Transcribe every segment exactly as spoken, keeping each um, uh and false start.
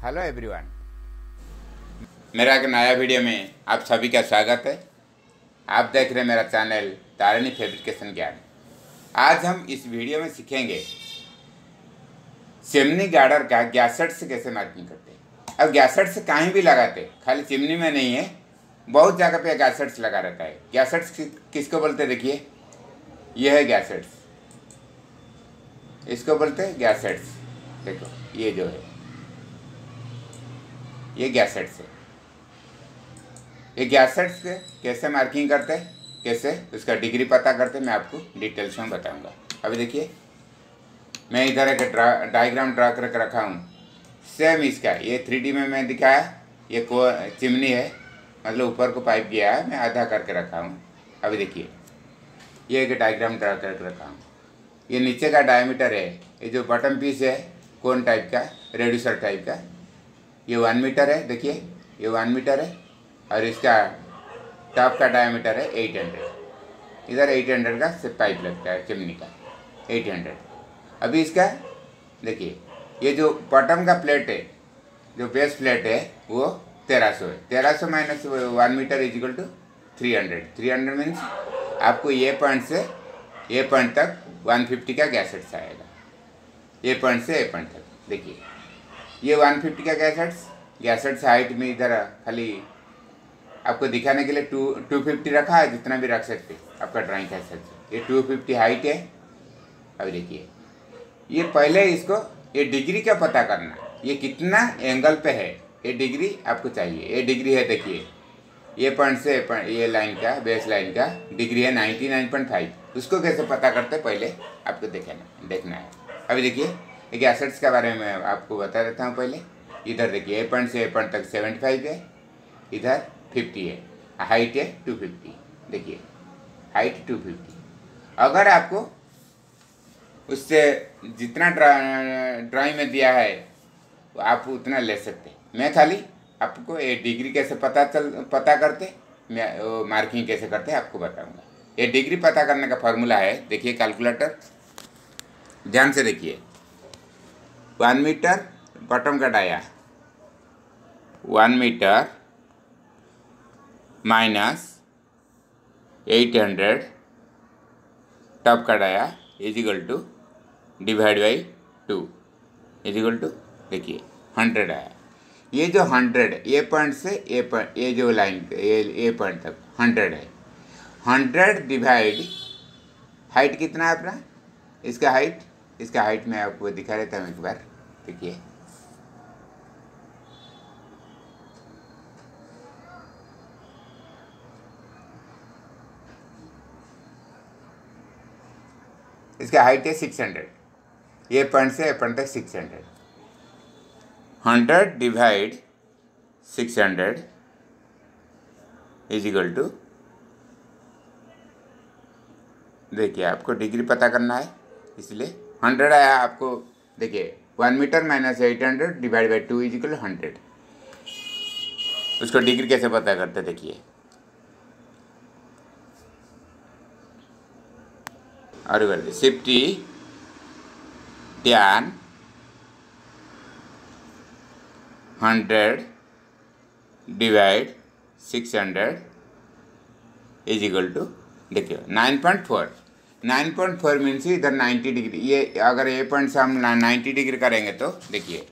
Hello everyone, मेरा एक नया वीडियो में आप सभी का स्वागत है। आप देख रहे हैं मेरा चैनल तारिणी फैब्रिकेशन ज्ञान। आज हम इस वीडियो में सीखेंगे चिमनी गार्डर का गैसेट से कैसे मार्किंग करते हैं। अब गैसेट से कहीं भी लगाते, खाली चिमनी में नहीं है, बहुत जगह पे गैसेट्स लगा रहता है। गैसेट्स किसको बोलते हैं? देखिए, यह है गैसेट्स, इसको बोलते हैं गैसेट्स। देखो ये जो है ये गैसेट्स है। ये गैसेट्स के कैसे मार्किंग करते हैं, कैसे उसका डिग्री पता करते हैं, मैं आपको डिटेल्स में बताऊंगा। अभी देखिए, मैं इधर एक ड्रा डायग्राम ड्रा करके रखा हूँ। सेम इसका ये थ्री डी में मैं दिखाया, ये को चिमनी है, मतलब ऊपर को पाइप गया है, मैं आधा करके रखा हूँ। अभी देखिए, ये एक डायग्राम ड्रा करके रखा हूँ। ये नीचे का डायमीटर है, ये जो बटन पीस है कोन टाइप का, रेड्यूसर टाइप का, ये वन मीटर है। देखिए ये वन मीटर है, और इसका टॉप का डायमीटर है एट हंड्रेड। इधर एट हंड्रेड का से पाइप लगता है चिमनी का, एट हंड्रेड। अभी इसका देखिए, ये जो बॉटम का प्लेट है, जो बेस प्लेट है, वो तेरह सौ है। तेरह सौ minus one metre is equal to three hundred. Three hundred means आपको ये पॉइंट से ये पॉइंट तक वन फिफ्टी का गैसेट्स आएगा। ये पॉइंट से ये पॉइंट तक देखिए, ये वन फिफ्टी का गैसेट्स गैसेट्स हाइट में इधर खाली आपको दिखाने के लिए टू टू फिफ्टी रखा है, जितना भी रख सकते आपका ड्राइंग का सकते। ये टू फिफ्टी हाइट है। अभी देखिए, ये पहले इसको ये डिग्री का पता करना, ये कितना एंगल पे है, ये डिग्री आपको चाहिए। ये डिग्री है, देखिए ये पॉइंट से ये लाइन का, बेस लाइन का डिग्री है नाइन्टी नाइन पॉइंट फाइव। उसको कैसे पता करते पहले आपको देखना देखना है। अभी देखिए, ये गैसेट्स के बारे में आपको बता देता हूँ। पहले इधर देखिए, ए पॉइंट से ए पॉइंट तक सेवेंटी फाइव है, इधर फिफ्टी है, हाइट है टू फिफ्टी। देखिए हाइट टू फिफ्टी। अगर आपको उससे जितना ड्राइंग में दिया है आप उतना ले सकते हैं। मैं खाली आपको ये डिग्री कैसे पता चल पता करते, मैं मार्किंग कैसे करते आपको बताऊंगा। ये डिग्री पता करने का फॉर्मूला है, देखिए कैलकुलेटर, ध्यान से देखिए। वन मीटर बॉटम का dia, one metre minus eight hundred top का dia is equal to divide by two is equal to, देखिए हंड्रेड आया। ये जो हंड्रेड ए पॉइंट से ए पॉइंट, ये जो लाइन ये ए पॉइंट तक हंड्रेड है। हंड्रेड डिवाइड हाइट कितना है अपना, इसका हाइट इसका हाइट मैं आपको दिखा देता हूँ एक बार। देखिए इसका हाइट है सिक्स हंड्रेड। ये पॉइंट से पॉइंट तक six hundred. Hundred divide six hundred is equal to, देखिए आपको डिग्री पता करना है, इसलिए हंड्रेड आया आपको। देखिए one metre minus eight hundred divide by two is equal hundred. उसको डिग्री कैसे पता करते, देखिए और करते shift tan hundred divide six hundred is equal to, देखिए nine point four. Nine point four means इधर नाइन्टी डिग्री। ये अगर ए पॉइंट से हम नाइन्टी डिग्री करेंगे तो देखिए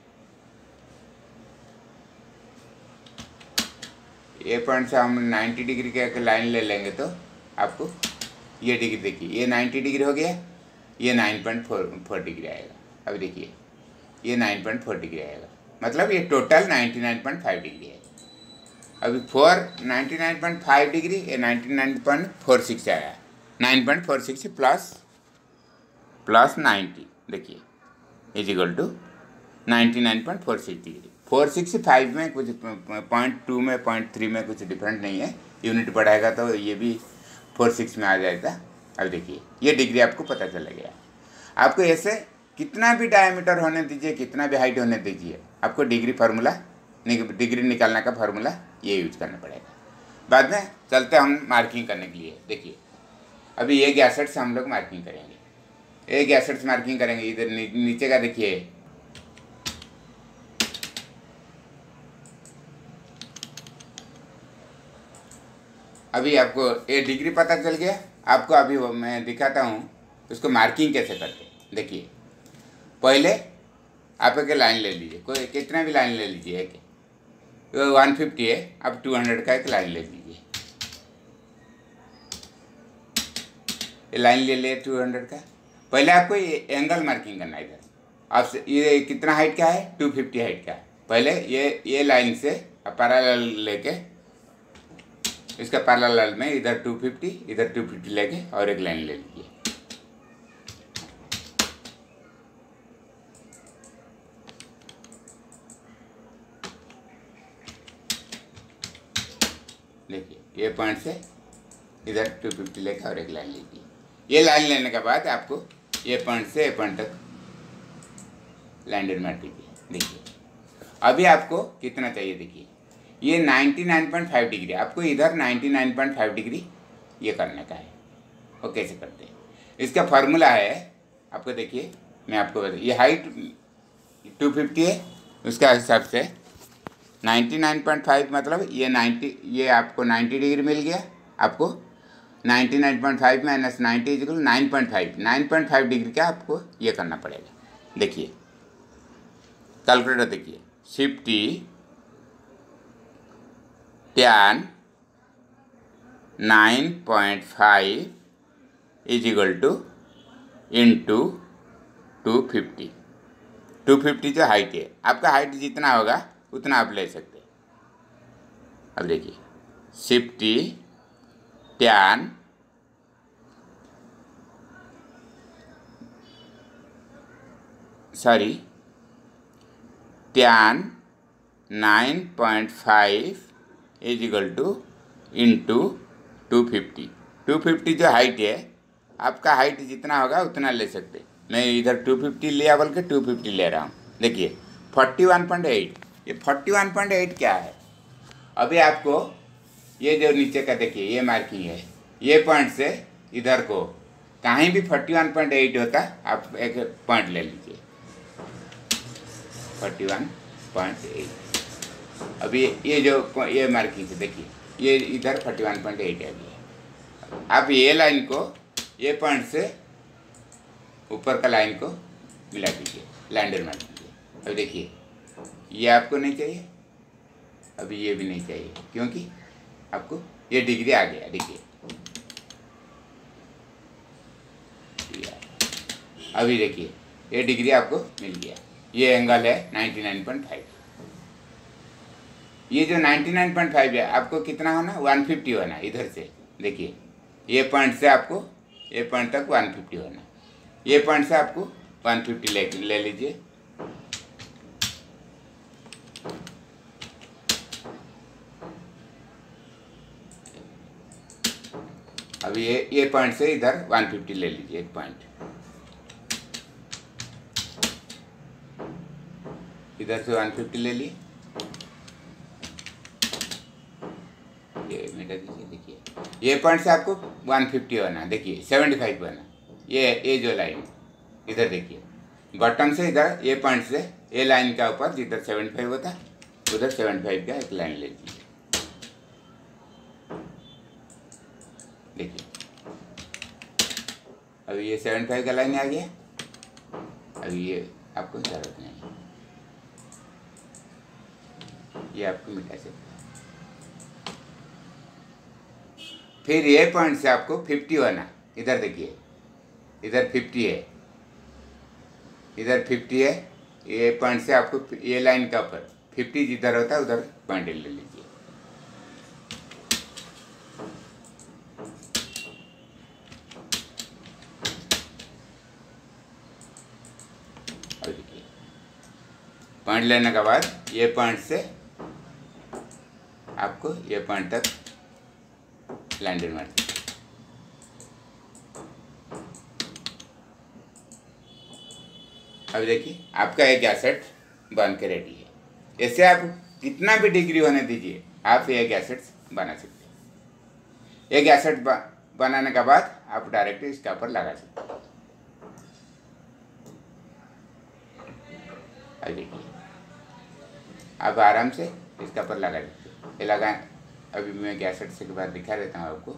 ए पॉइंट से हम नाइन्टी डिग्री का एक लाइन ले लेंगे तो आपको ये डिग्री देखिए, ये नाइन्टी डिग्री हो गया, ये nine point four four degree आएगा। अभी देखिए ये नाइन पॉइंट फोर डिग्री आएगा, मतलब ये total ninety nine point five degree है। अभी four ninety nine point five degree, ये ninety nine point four six आया। Nine point four six plus plus ninety, देखिए is equal to ninety nine point four six degree. Four six five में कुछ point two में point three में कुछ different नहीं है, यूनिट बढ़ाएगा तो ये भी फोर सिक्स में आ जाएगा। अब देखिए ये डिग्री आपको पता चला गया। आपको ऐसे कितना भी डायमीटर होने दीजिए, कितना भी हाइट होने दीजिए, आपको डिग्री फार्मूला डिग्री निकालने का फार्मूला ये यूज करना पड़ेगा। बाद में चलते हम मार्किंग करने के लिए। देखिए अभी ये गैसेट्स हम लोग मार्किंग करेंगे, ये गैसेट्स मार्किंग करेंगे। इधर नी, नीचे का देखिए अभी आपको ये डिग्री पता चल गया। आपको अभी मैं दिखाता हूँ उसको मार्किंग कैसे करते हैं। देखिए, पहले आप एक लाइन ले लीजिए, कोई कितना भी लाइन ले लीजिए। एक वन फिफ्टी है, आप टू हंड्रेड का एक लाइन ले लीजिए। ये लाइन ले लिए टू हंड्रेड का। पहले आपको ये एंगल मार्किंग करना है। इधर आप ये कितना हाइट का है, टू फिफ्टी हाइट का। पहले ये ये लाइन से आप पैरेलल लेके, इसका पैरेलल में इधर टू फिफ्टी, इधर टू फिफ्टी लेके और एक लाइन ले लीजिए। देखिए, ये पॉइंट से इधर टू फिफ्टी लेके और एक लाइन लीजिए। ये लाइन लेने के बाद आपको ये पॉइंट से ये पॉइंट तक लाइन मार दीजिए। देखिए, अभी आपको कितना चाहिए। देखिए, ये ninety nine point five degree, आपको इधर ninety nine point five degree ये करने का है। वो कैसे करते हैं, इसका फार्मूला है आपको। देखिए, मैं आपको बता, ये हाइट टू फिफ्टी है, उसका हिसाब से नाइन्टी नाइन पॉइंट फाइव मतलब ये नाइन्टी, ये आपको नाइन्टी डिग्री मिल गया। आपको ninety nine point five minus ninety is equal nine point five, nine point five degree का आपको ये करना पड़ेगा। देखिए, कैलकुलेटर देखिए, fifty tan nine point five is equal to into two fifty. Two fifty जो हाइट है, आपका हाइट जितना होगा उतना आप ले सकते हैं। अब देखिए, fifty tan sorry tan nine point five is equal to into two fifty. Two fifty जो हाइट है, आपका हाइट जितना होगा उतना ले सकते। मैं इधर टू फिफ्टी लिया बोल के टू फिफ्टी ले रहा हूँ। देखिए, फोर्टी वन पॉइंट एट, ये फोर्टी वन पॉइंट एट क्या है। अभी आपको ये जो नीचे का देखिए, ये मार्किंग है, ये पॉइंट से इधर को कहीं भी फोर्टी वन पॉइंट एट होता, आप एक पॉइंट ले लीजिए फोर्टी वन पॉइंट एट। अभी ये जो ये मार्किंग से देखिए, ये इधर फोर्टी वन पॉइंट एट है। अभी आप ये लाइन को ये पॉइंट से ऊपर का लाइन को मिला दीजिए, लैंडर मार दीजिए। अब देखिए, ये आपको नहीं चाहिए, अभी ये भी नहीं चाहिए, क्योंकि आपको ये डिग्री आ गया। देखिए, अभी देखिए, ये डिग्री आपको मिल गया। ये एंगल है नाइन्टी नाइन पॉइंट फाइव। ये जो नाइन्टी नाइन पॉइंट फाइव है, आपको कितना होना, वन फिफ्टी होना। इधर से देखिए, ये पॉइंट से आपको ये पॉइंट तक वन फिफ्टी होना। ये पॉइंट से आपको वन फिफ्टी ले ले लीजिए। अभी ये ये पॉइंट से इधर वन फिफ्टी ले लीजिए, एक पॉइंट इधर से वन फिफ्टी ले लिए। ये मिटा दीजिए। देखिए, ये पॉइंट से आपको वन फिफ्टी होना। देखिए, सेवेंटी फाइव होना। ये ये जो लाइन इधर देखिए, बॉटम से इधर ये पॉइंट से ये लाइन का ऊपर जिधर सेवेंटी फाइव होता, उधर सेवेंटी फाइव का एक लाइन ले लीजिए। देखिए, अभी ये सेवेंटी फाइव का लाइन आ गया। अभी ये आपको जरूरत नहीं है, ये आपको मिटा सकते हैं। फिर ये पॉइंट से आपको फिफ्टी होना। इधर देखिए, इधर फिफ्टी है, इधर फिफ्टी है। ये पॉइंट से आपको ये लाइन का ऊपर फिफ्टी जिधर होता है उधर पॉइंट ले लीजिए। और देखिए, पॉइंट लेने के बाद ये पॉइंट से आपको ये पॉइंट तक लैंडर मार दीजिए। अब देखिए, आपका एक गैसेट बन के रेडी है। ऐसे आप कितना भी डिग्री होने दीजिए, आप ये गैसेट्स बना सकते हैं। ये गैसेट बनाने के बाद आप डायरेक्ट इसके ऊपर लगा सकते हैं। अब देखिए, आप आराम से इसके ऊपर लगा सकते हैं। ये लगा अभी मैं गैसेट से के बाद दिखा देता हूँ आपको।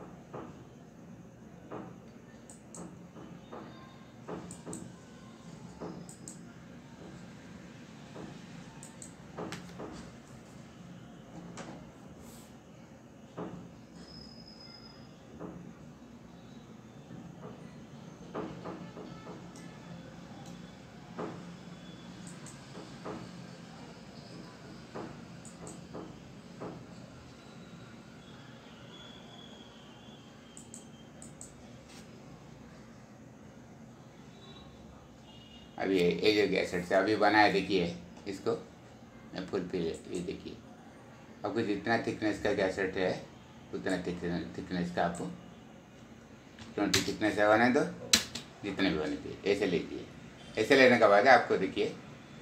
अभी ये जो गैसेट से अभी बनाया, देखिए इसको मैं फुल पे, ये देखिए आपको जितना थिकनेस का गैसेट है उतना थिकनेस का आपको ट्वेंटी थिकनेस है बने दो, जितने भी बने चाहिए ऐसे लीजिए। ऐसे लेने के बाद आपको देखिए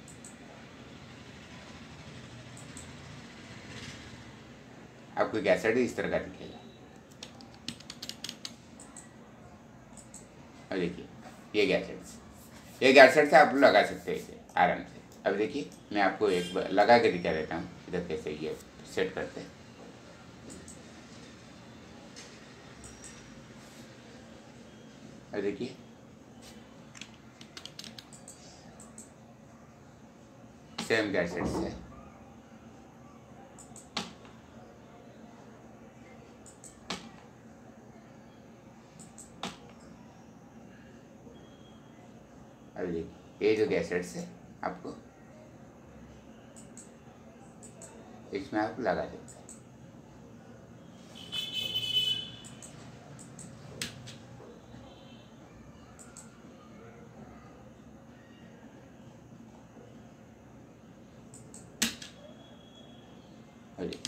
आपको गैसेट इस तरह का दिखेगा। और देखिए ये गैसेट्स ये गैसेट से आप लगा सकते हैं इसे आराम से। अब देखिए मैं आपको एक बार लगा के दिखा देता हूँ इधर कैसे ये सेट करते हैं। अब देखिए सेम गैसेट से अभी देखिए ये जो गैसेट्स है आपको इसमें आप लगा सकते हैं। अभी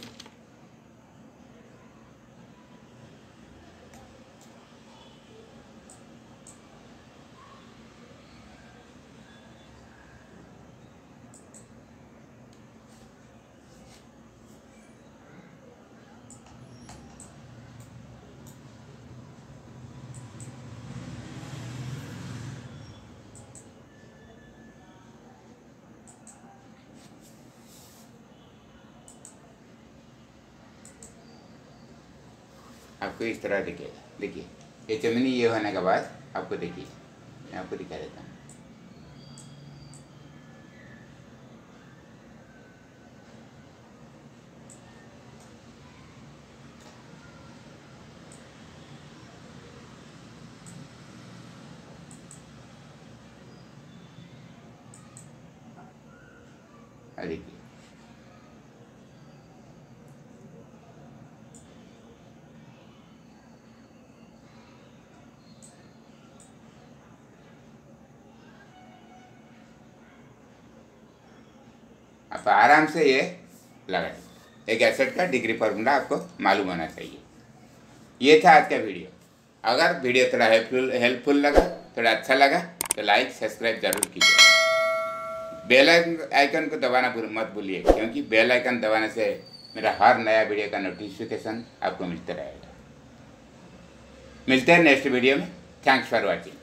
आपको इस तरह दिखेगा। देखिए ये चिमनी ये होने के बाद आपको देखिए मैं आपको दिखा देता हूँ। देखिए आप आराम से ये लगा सकते। एक एसेट का डिग्री फार्मूला आपको मालूम होना चाहिए। ये था आज का वीडियो। अगर वीडियो थोड़ा हेल्पफुल हेल्पफुल लगा, थोड़ा अच्छा लगा तो लाइक सब्सक्राइब जरूर कीजिए। बेल आइकन को दबाना मत भूलिए, क्योंकि बेल आइकन दबाने से मेरा हर नया वीडियो का नोटिफिकेशन आपको मिलता रहेगा। मिलते हैं नेक्स्ट वीडियो में। Thanks for watching.